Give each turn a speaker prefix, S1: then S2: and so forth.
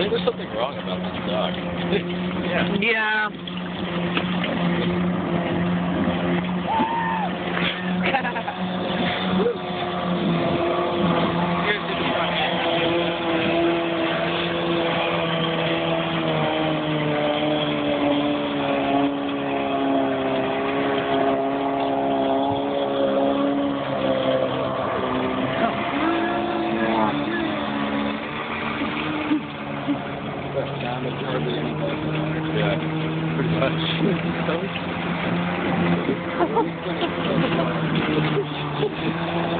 S1: think there's something wrong about this dog. Yeah.
S2: Yeah.
S1: Yeah, pretty much.